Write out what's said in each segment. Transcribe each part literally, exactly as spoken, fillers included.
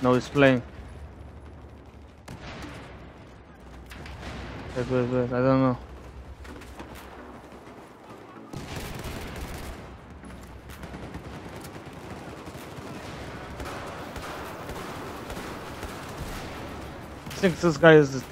No, he's playing. Wait, wait, wait. I don't know. I think this guy is.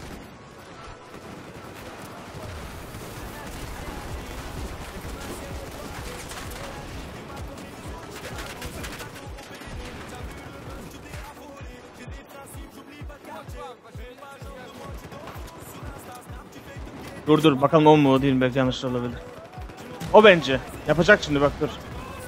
Dur dur bakalım o mu o değil mi, belki yanlış olabilir. O bence. Yapacak şimdi, bak dur.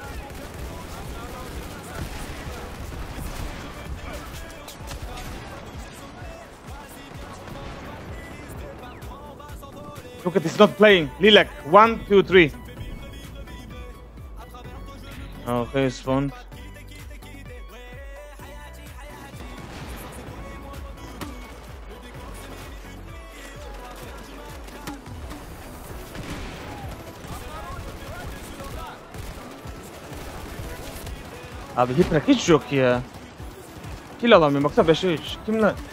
Look at this, not playing. Lilac, one, two, three. Okay, spawned. Abi hitrak hiç yok ya. Kill alamıyorum, baksana beşe üç. Kim lan?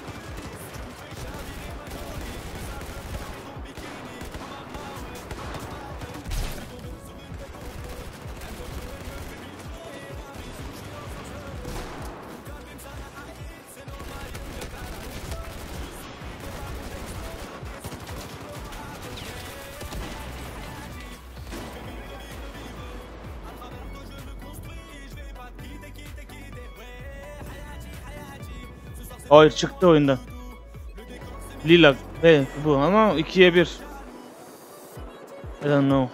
Hayır, çıktı oyundan. Lila be bu ama ikiye bir. I don't know.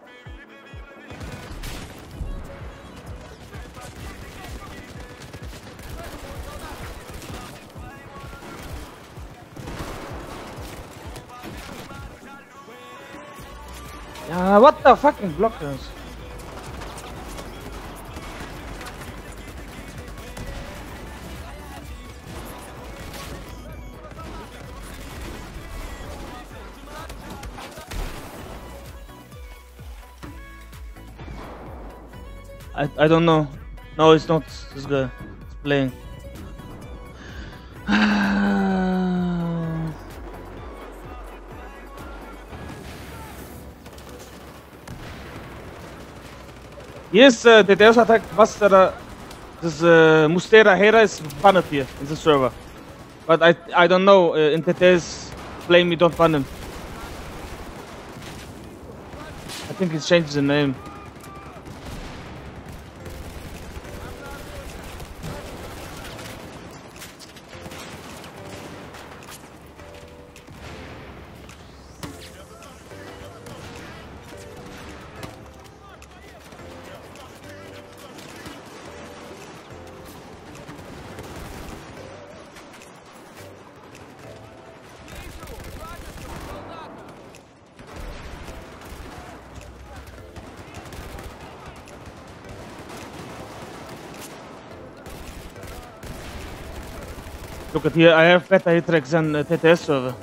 Ya what the fucking blockers? I I don't know. No, it's not this guy. It's playing. Yes, uh, the Deus attack Bastara. This uh, Mustera Hera is banned here in the server, but I I don't know. Uh, in T T's flame, we don't ban him. I think he's changed the name. Look at here, I have better hit tracks than uh, T T S server.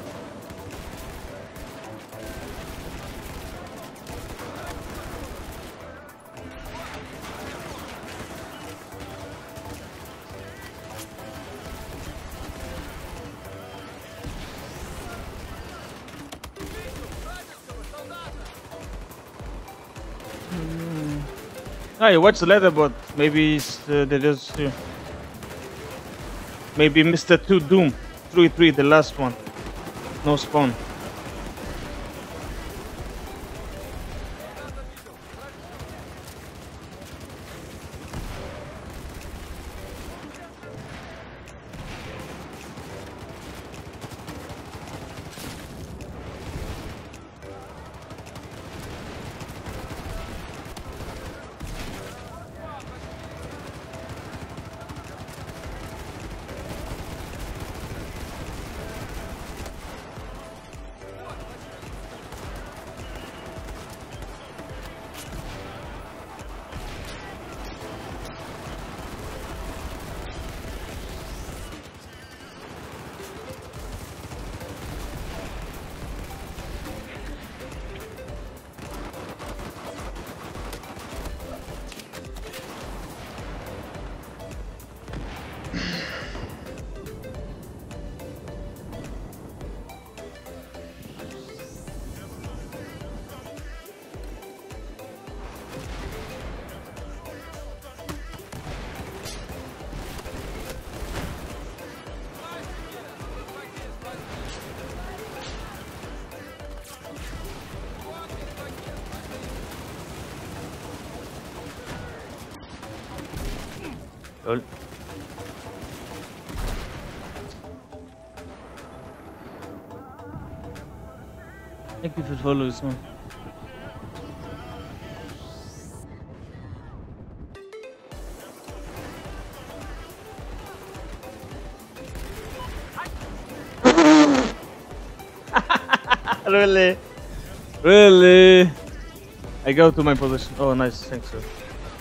Mm. Ah, you watch the leaderboard. Maybe it's, uh, they just. Uh, Maybe Mister two Doom, three three, the last one. No spawn. Thank you for follows, man. Really? Really? I go to my position. Oh, nice. Thanks, sir.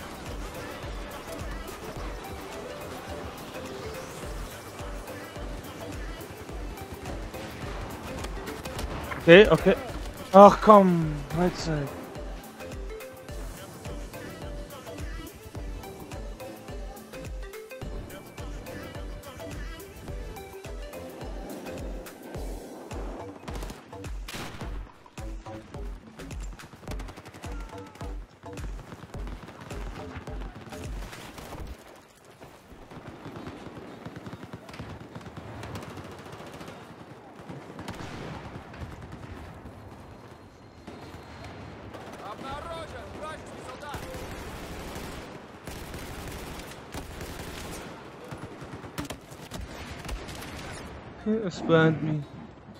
Okay, okay. Oh, come. Right side. Expand me.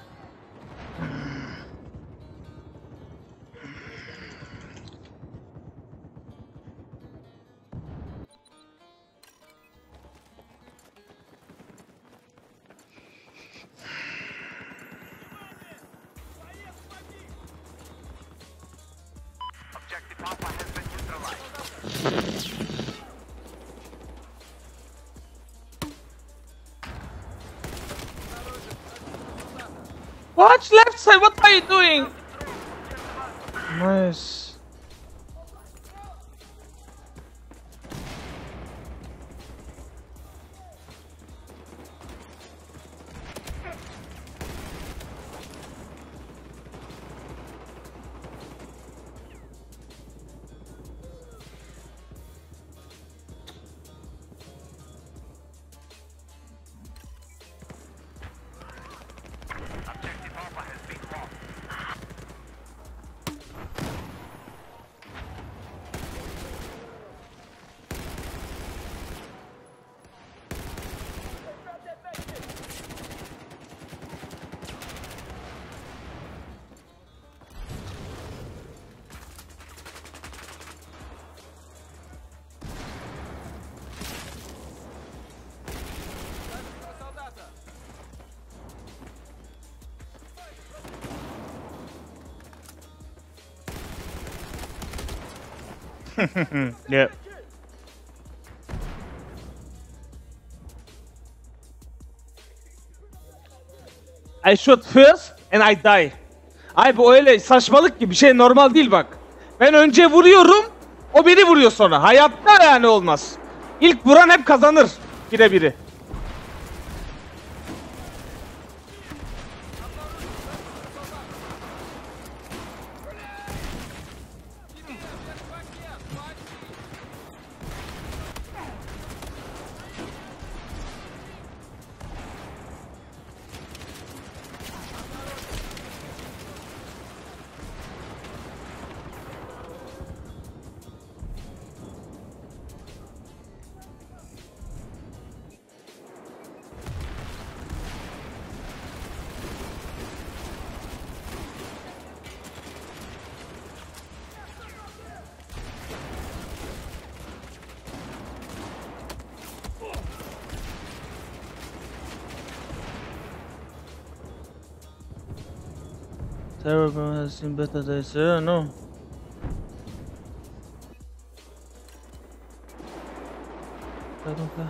Objective Alpha has been neutralized. Watch left side. What are you doing? Nice. Objective Alpha has been lost. Yeah. I shoot first and I die. Ay bu öyle saçmalık gibi bir şey, normal değil bak. Ben önce vuruyorum, o beni vuruyor sonra. Hayatta yani olmaz. İlk vuran hep kazanır. Bire biri. Terrible has seen better days. Yeah, no. I don't care.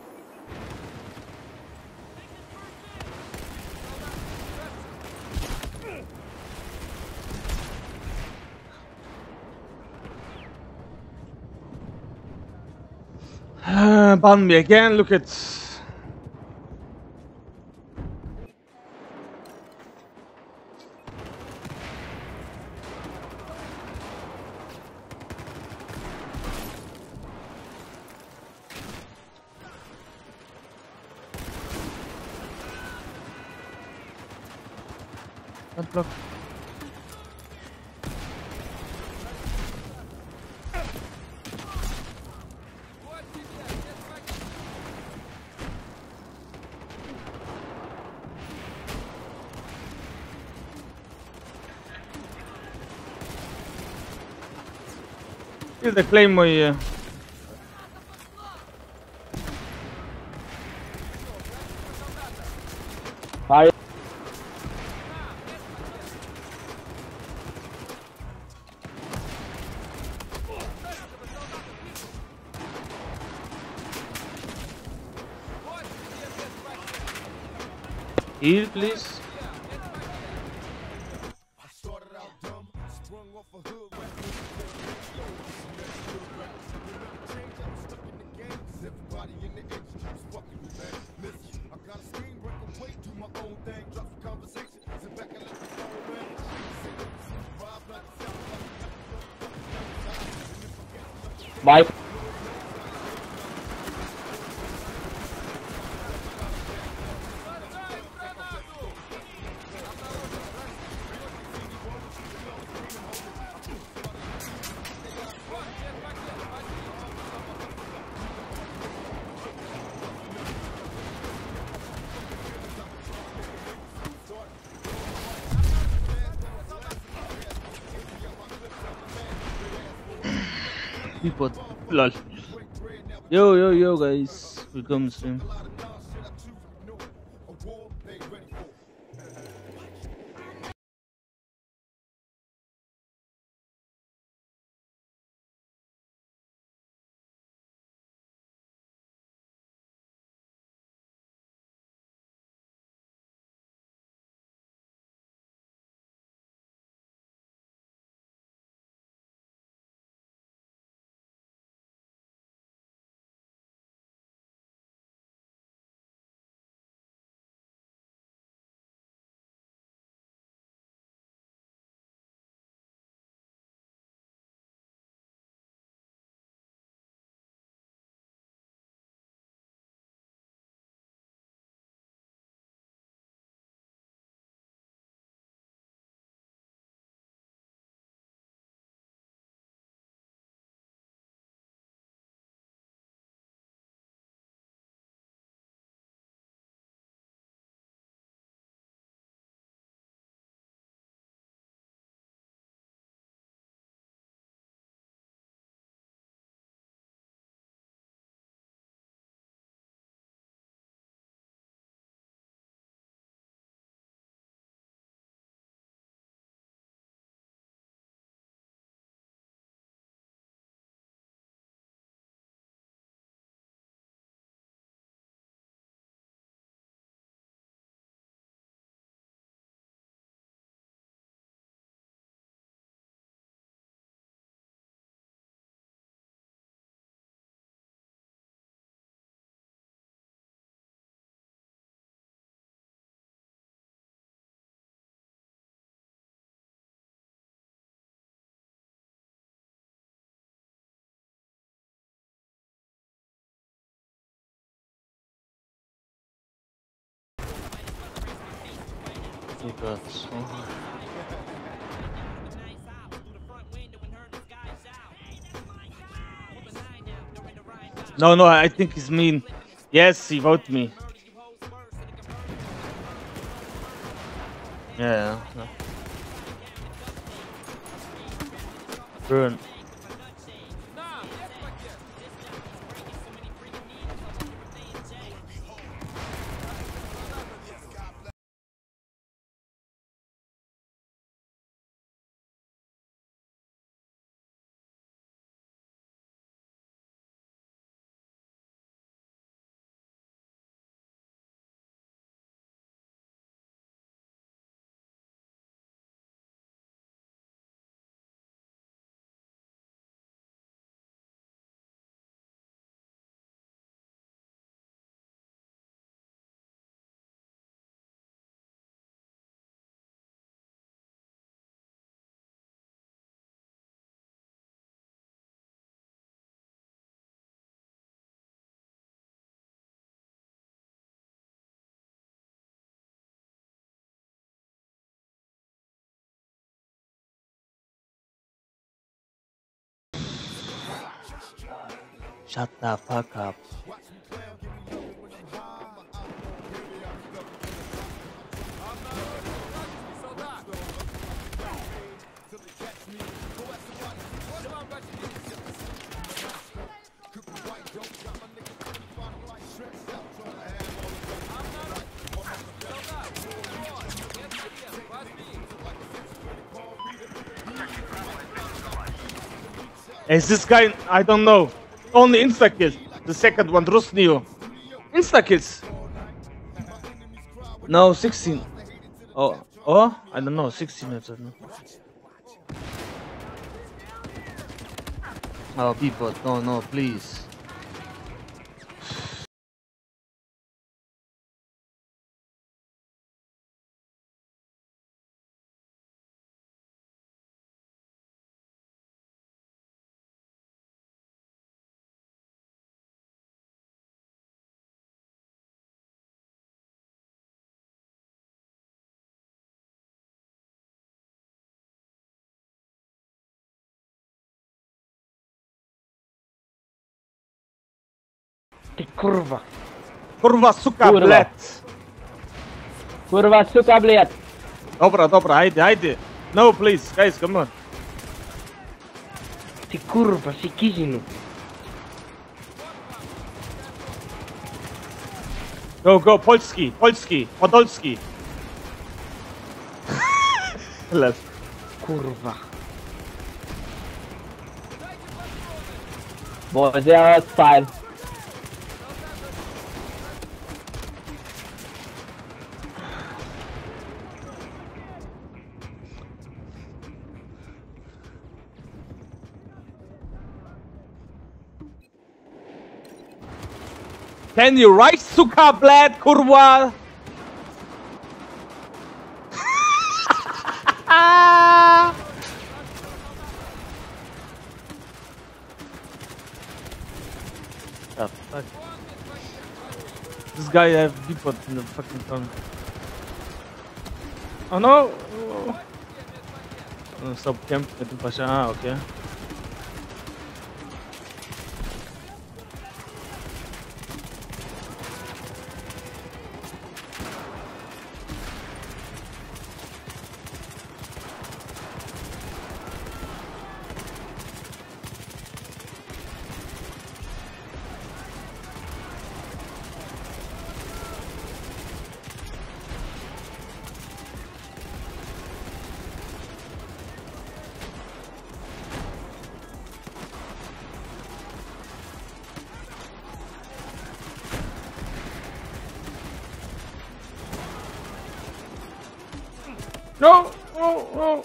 Ban me again, look at. That block. Kill the Claymore here. Hayır. Heal, please. Bye. People, lol. Yo, yo, yo, guys. Welcome to stream. Because, oh. No, no, I think he's mean. Yes, he voted me. Yeah. yeah. Burn. Shut the fuck up. Is this guy? I don't know. Only insta kills. The second one, Rusnio. Insta kills. No, sixteen. Oh, oh, I don't know. sixteen. I don't know. Oh, people, no, no, please. Ty kurwa. Kurwa, suka, Kurwa. bled. Kurwa, suka, bled. Dobra, dobra, hajde, hajde. No, please, guys, come on. Ty kurwa, si kizinu. Go, go, Polski, Polski, Podolski. Left. Kurwa. Boys, they are outside. Can you write suka, bled, kurwa? Oh, fuck. This guy have depot in the fucking tongue. Oh no! Oh, stop camp, get Pasha. Ah, okay. No! No! No!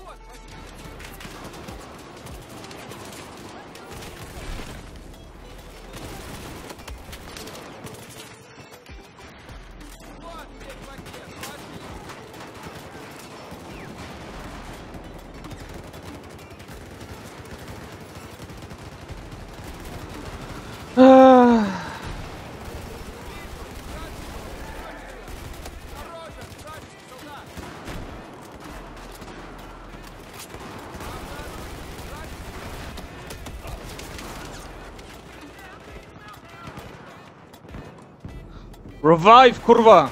Ah. Revive, kurwa!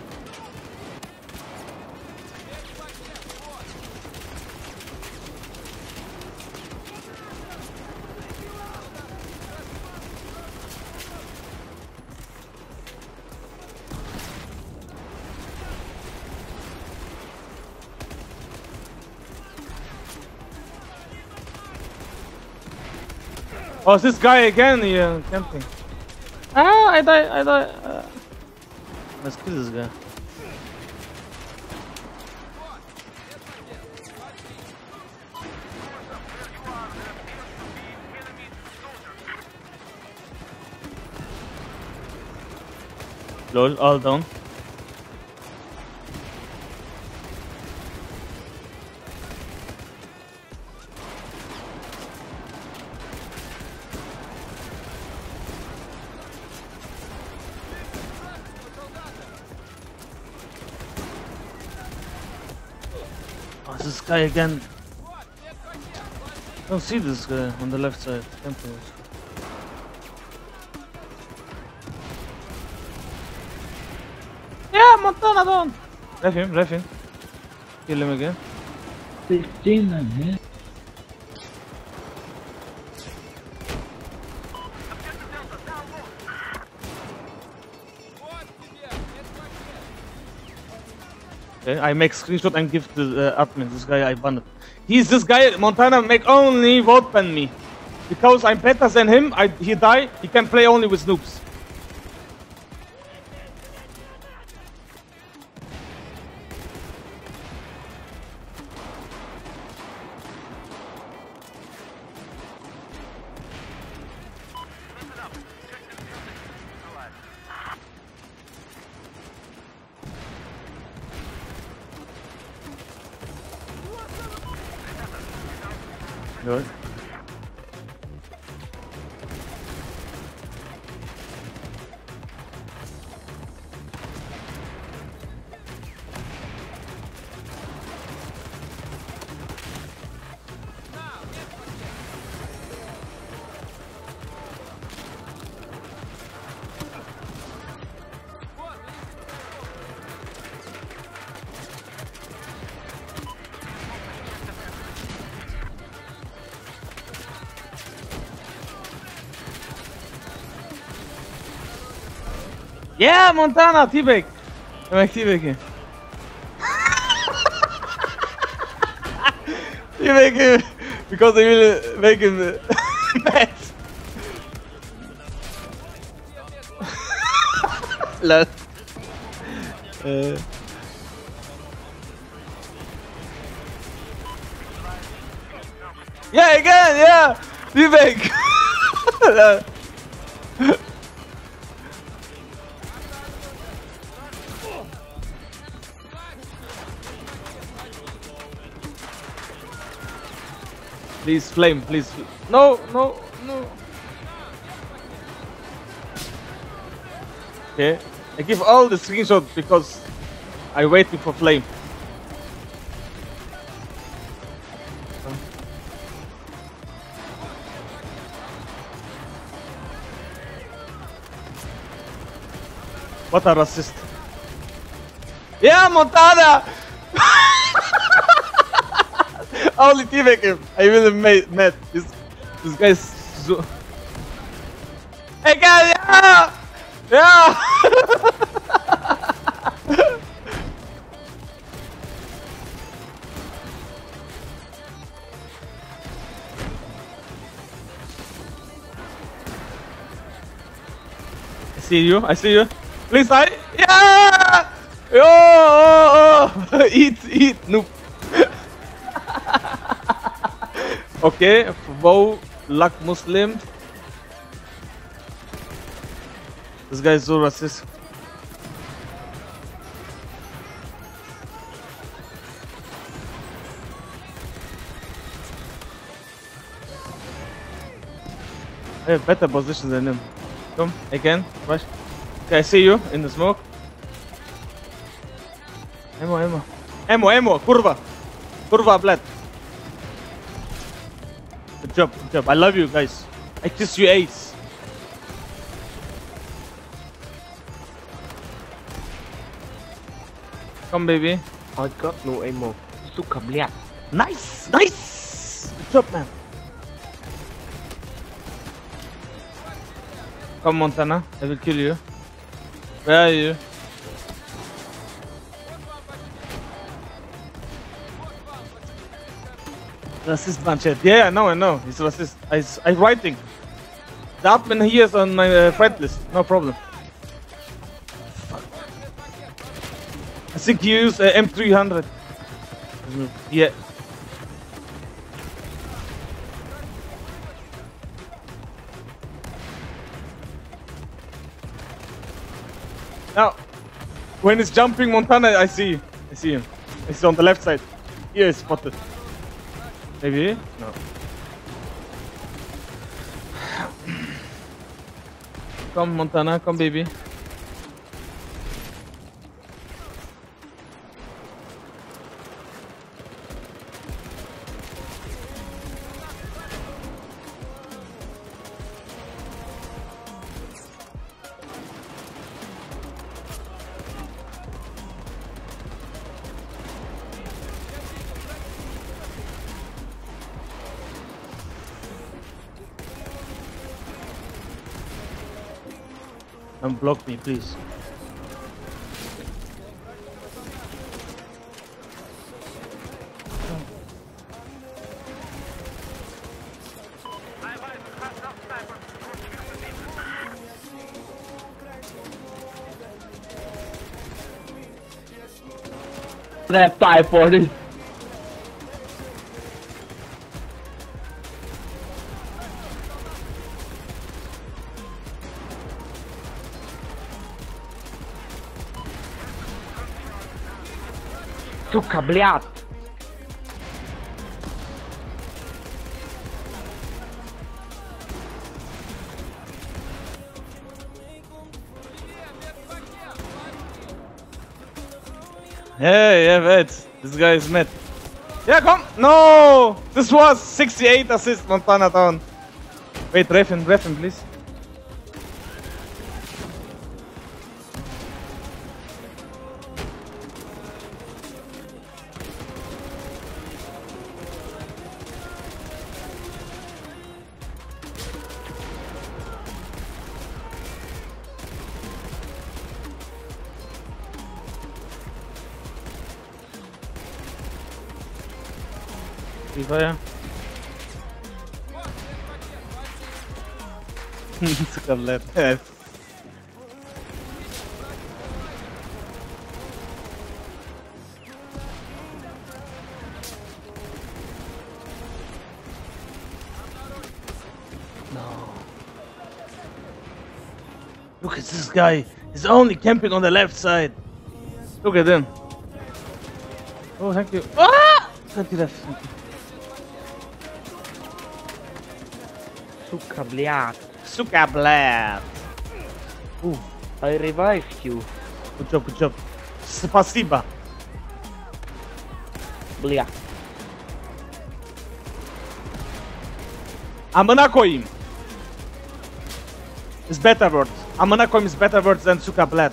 Oh, it's this guy again here camping. Ah, I die, I die. Uh, let's kill this guy. Lol, all down. Oh, this guy again. I don't see this guy on the left side. Temple. Yeah, Montana down. Ref him, ref him. Kill him again. fifteen, man. Okay, I make screenshot and give the uh, admin. This guy I banned. He's this guy. Montana make only vote ban me. Because I'm better than him, I, he die, he can play only with noobs. Good. Yeah, Montana, T-Bag. I'm like T-Bag here. T-Bag him because I will make him mad. Lol. Uh. Yeah, again, yeah. T-Bag. Lol. Please flame, please. No, no, no. Okay, I give all the screenshots because I waiting for flame. What a racist. Yeah, Montana! Only T-Bag him. I will have met this. This guy's so. Hey guys, yeah, yeah. I see you. I see you. Please, I. Yeah. Oh, oh, oh. Eat, eat, noob. Okay, Wow, Luck Muslim. This guy is so racist. I have better position than him. Come, again, rush. Okay, I see you in the smoke. Ammo, ammo. Ammo, ammo, kurva. Kurva, blood. Good job, good job. I love you guys. I kiss you, Ace. Come, baby. I got no ammo. Suka, блядь. Nice, nice. Good job, man. Come, Montana. I will kill you. Where are you? Racist bunch. Yeah, I know, I know. He's racist. I, I'm writing. The admin here is on my uh, friend list. No problem. Fuck. I think he used uh, M three hundred. Yeah. Now, when it's jumping Montana, I see. I see him. He's on the left side. Here, spotted. Maybe? No. Come, Montana, come, baby. Unblock me, please. That die for this. Сука, блядь. Hey, yeah, wait. This guy is mad. Yeah, come. No! This was sixty-eight assist, Montana down. Wait, ref him, ref him, please. Fire. Took a left. Yes. No. Look at this guy. He's only camping on the left side. Look at him. Oh, thank you. Ah! Thank you, left. Thank you. Сука, блядь. Suka blad. Ooh, I revived you. Good job, good job. Спасибо. Блядь. Amına koyayım. Is better word. Amına koyayım is better word than suka blad.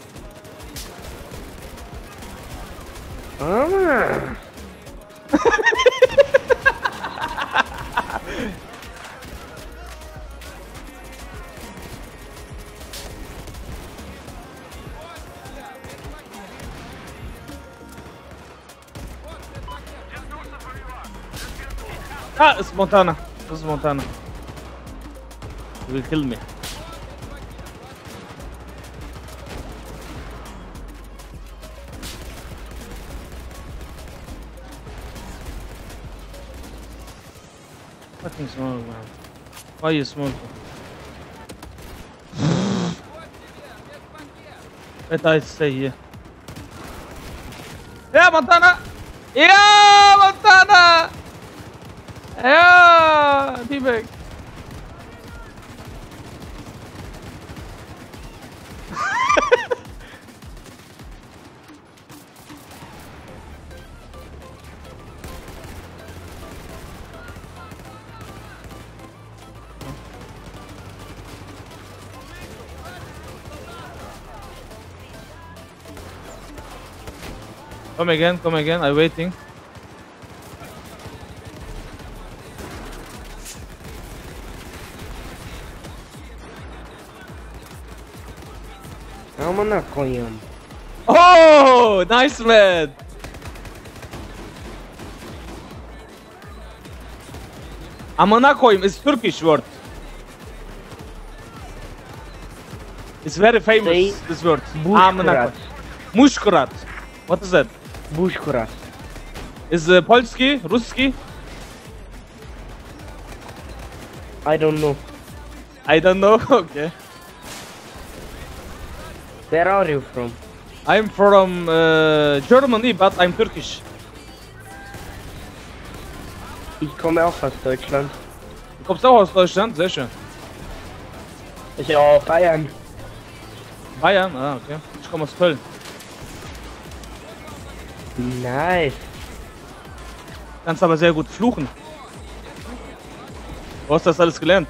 Ah. Ah, it's Montana. This is Montana. He will kill me. Fucking smoke, man. Why are you smoking? Let I stay here. Yeah, Montana! Yeah, Montana! Yeah, D-Bag. Come again, come again, I'm waiting. Amına koyayım. Oh, nice man. Amına koyayım is Turkish word. It's very famous, Say this word. Bushkurat. Amına koyayım. Mushkurat. What is that? Bushkurat. Is uh, Polski, Ruski? I don't know. I don't know. Okay. Where are you from? I'm from uh, Germany, but I'm Turkish. Ich komme auch aus Deutschland. Du kommst auch aus Deutschland? Sehr schön. Ich auch Bayern. Bayern? Ah, okay. Ich komme aus Köln. Nice. Kannst aber sehr gut fluchen. Wo hast du das alles gelernt?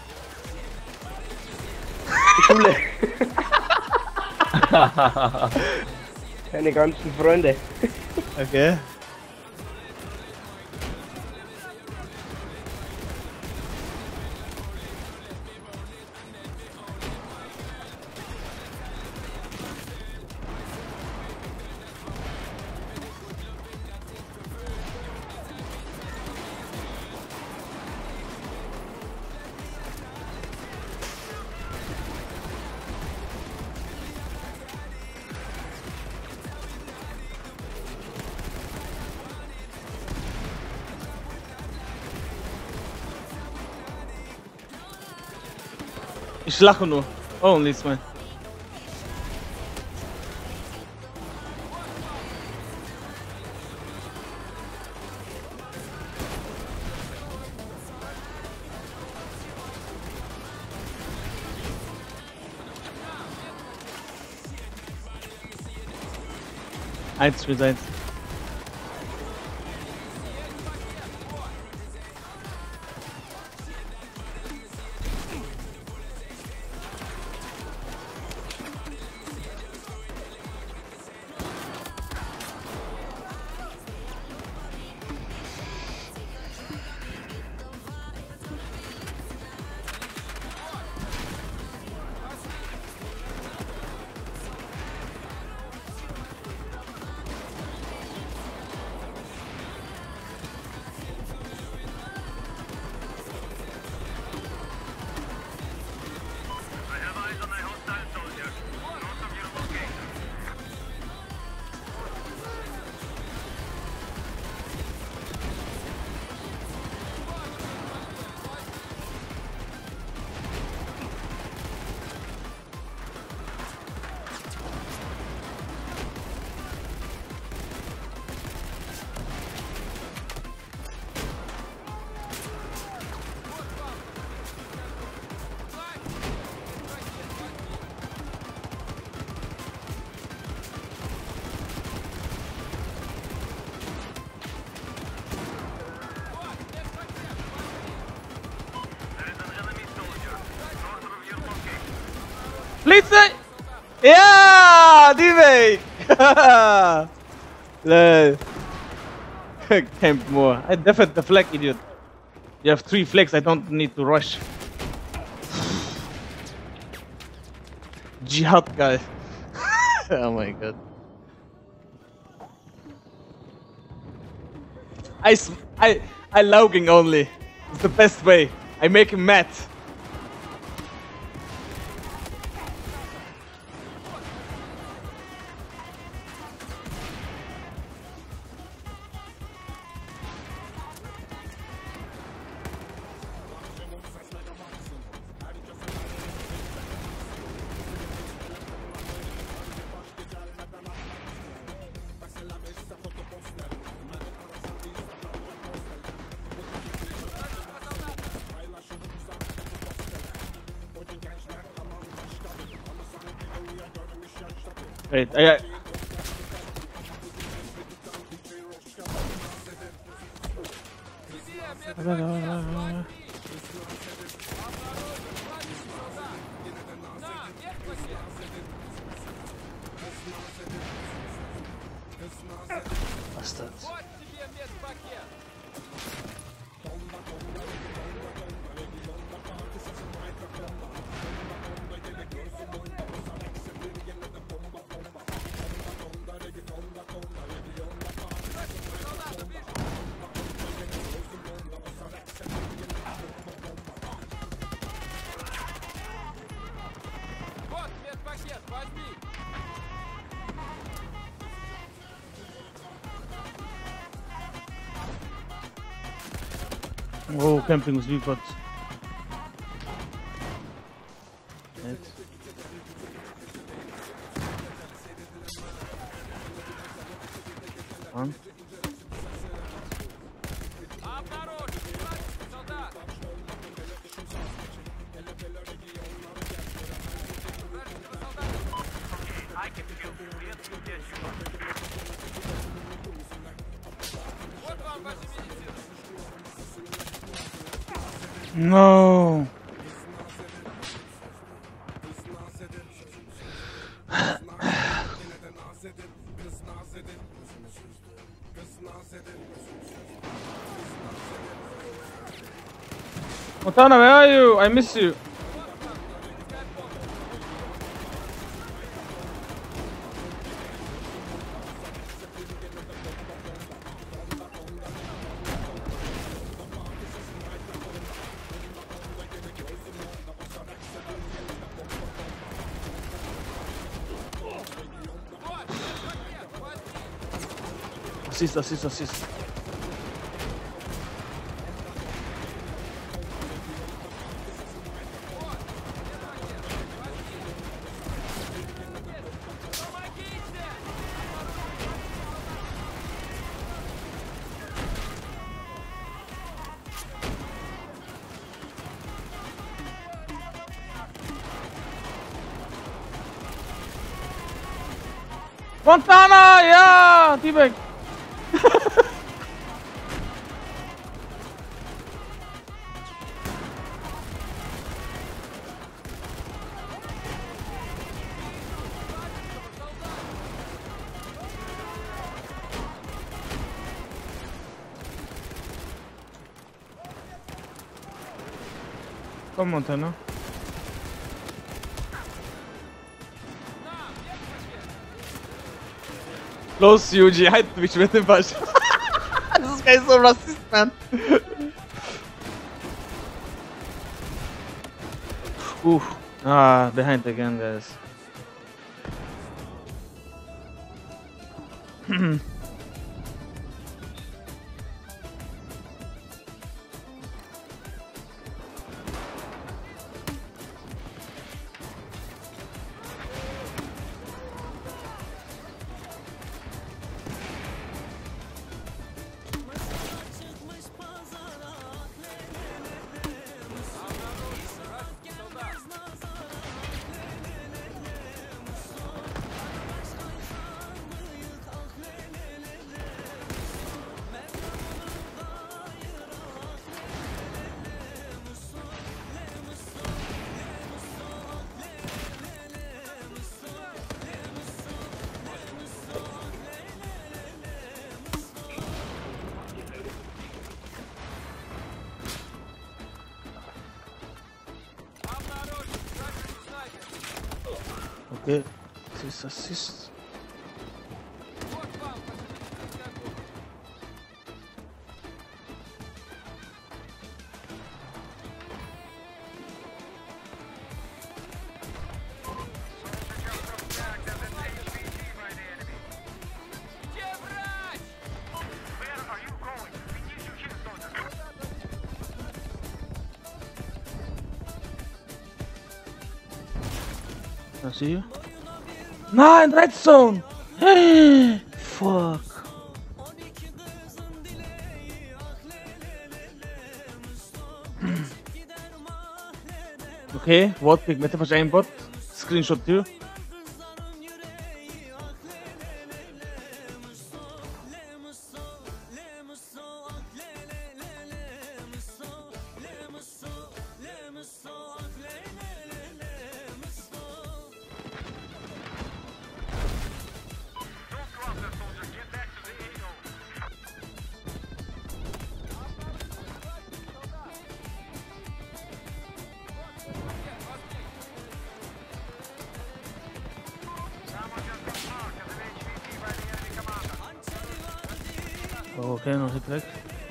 Schule. Meine ganzen Freunde. Okay. Ich lache nur. Only it's mine. Eins für eins. Blitze! Ja, die Weg! Lol. Camp more. I defend the flag, idiot. You have three flags, I don't need to rush. Jihad guy. Oh my god. I, I, I logging only. It's the best way. I make him mad. Wait, I... Bastard. Oh, camping was liefert. Jetzt. An. No. Montana, where are you? I miss you. Assist, assist, assist. Montana, yeah, T-Bag. Come Montana. Close Yuji, hide Twitch with him, This guy is so racist, man. Oof. Ah, behind again, guys. Okay, assist, assist. I see you. Nine red zone. Fuck. Okay, what pick? Mete fast aimbot. Screenshot too. Okay, no hit back.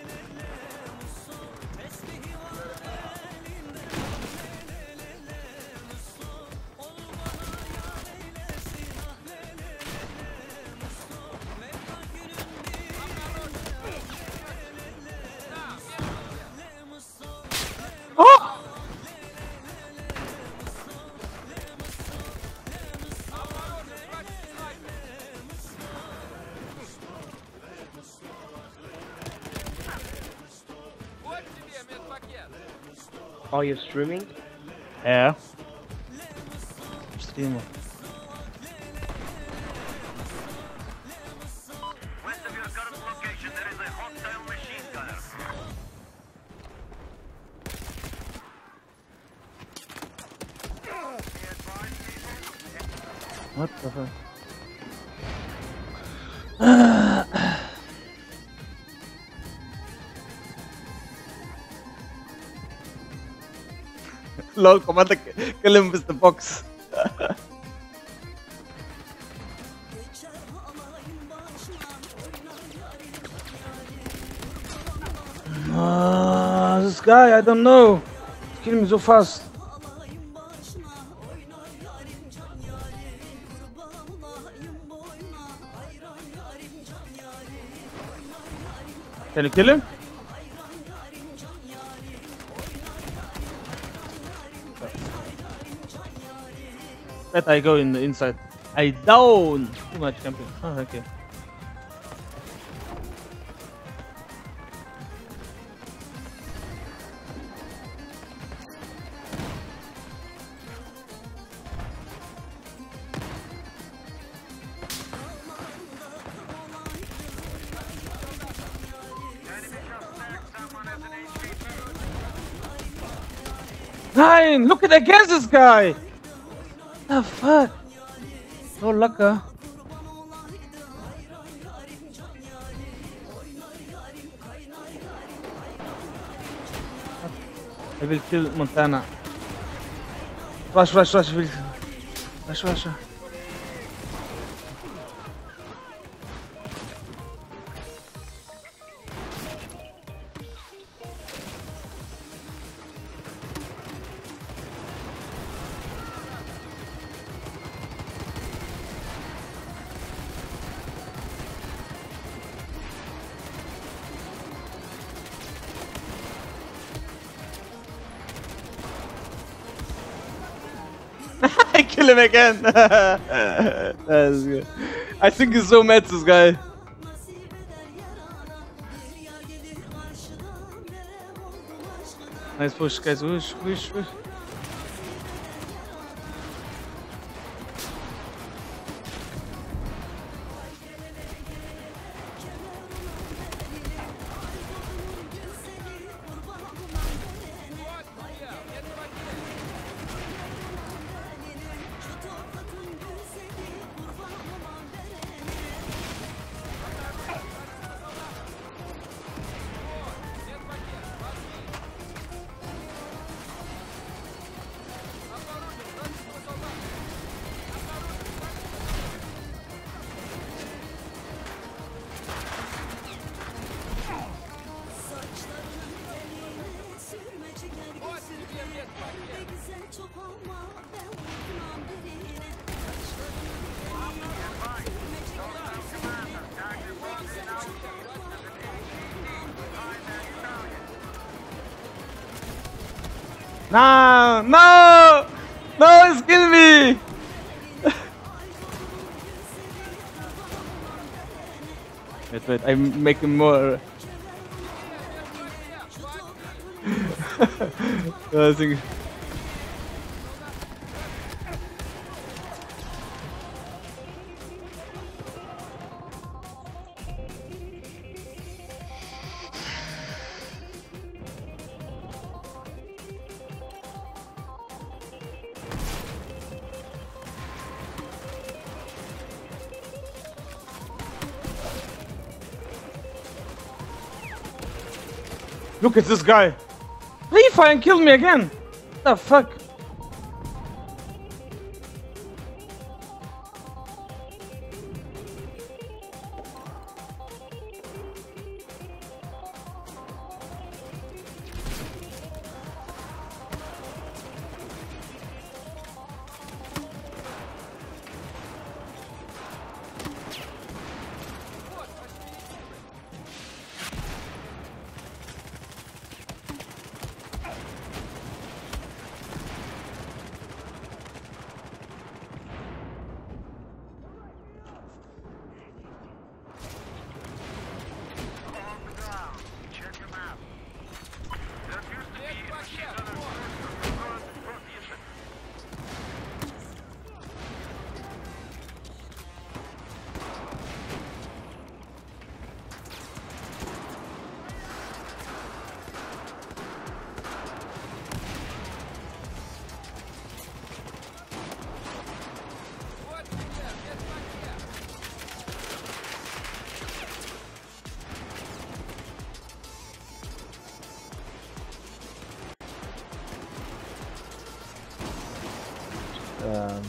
Oh! Are you streaming? Yeah. Streamer. West of your current location, there is a hostile machine gunner. What the fuck? Lol, command kill him with the box. Ah, this guy, I don't know. He's killing me so fast. Can you kill him? Let I go in the inside. I down too much camping. Oh, okay. Nine! Look at against this guy! The fuck? No luck, huh? I will kill Montana. Rush, rush, rush, will. Rush, rush, rush. I kill him again. That's good. I think he's so mad, this guy. Nice push, guys. Push, push, push. No, no, no, it's killing me. Wait, wait, I'm making more. I think. Look at this guy. Leave and kill me again. What the fuck? Um,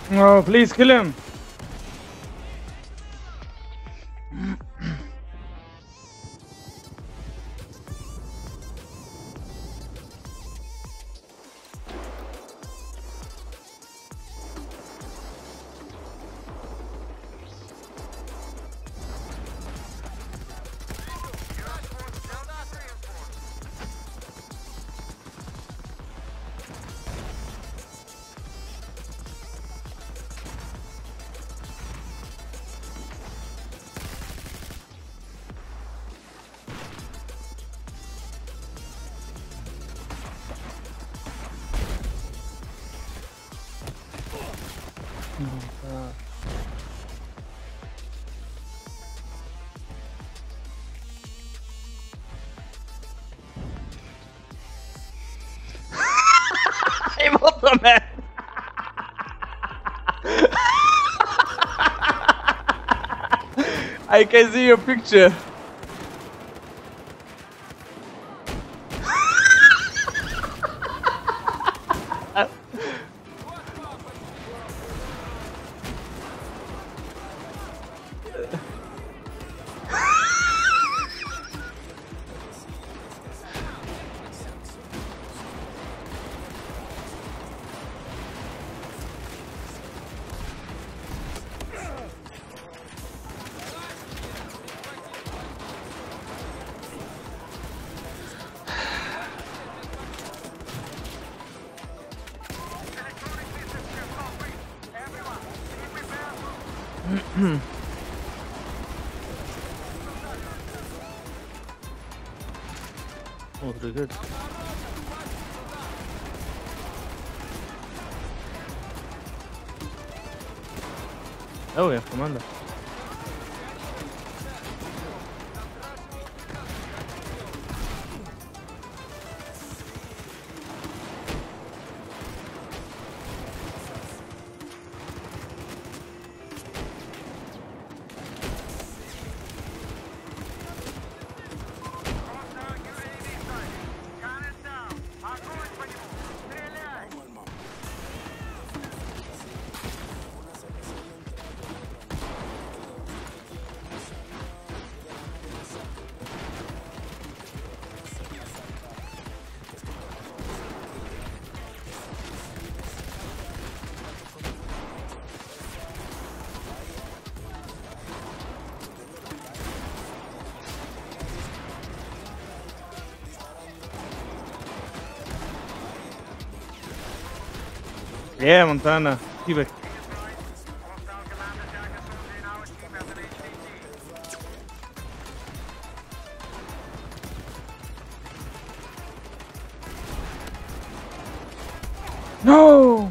Oh, please kill him. I'm also mad. I can see your picture. Oh, pretty good. Oh yeah, commander. Yeah, Montana. Keep it. Hostile commander attack is soon in our team as an H D T. No!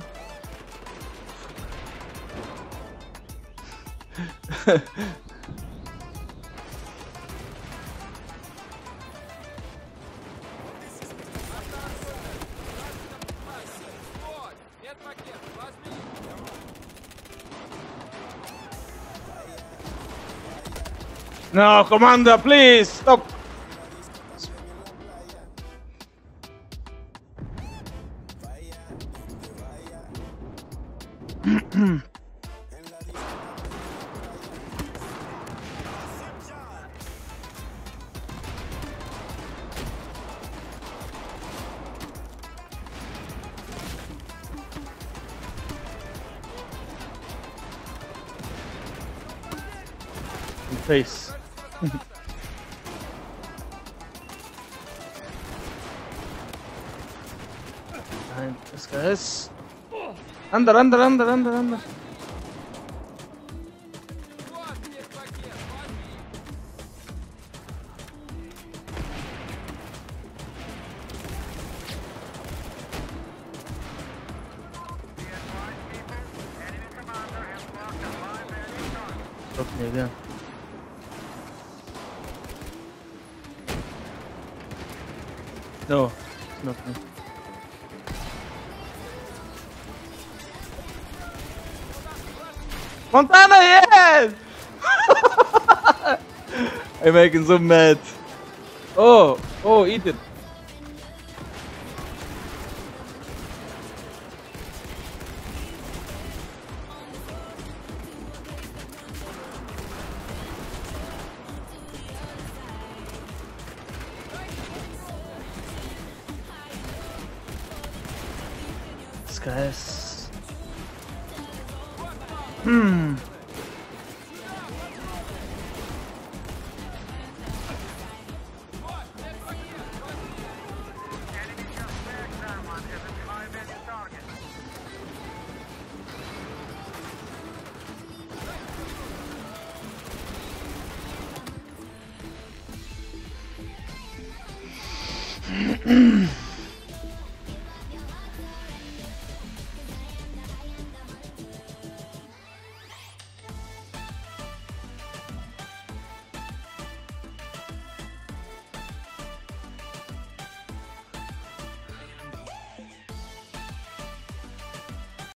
No, Commander, please stop. Face. Behind this guys. Under, under, under, under, under. Stop me again. No, it's not me. Montana, yes! I'm making so mad. Oh, oh, eat it. guys. Hmm. Enemy just bagged someone as a high-value target.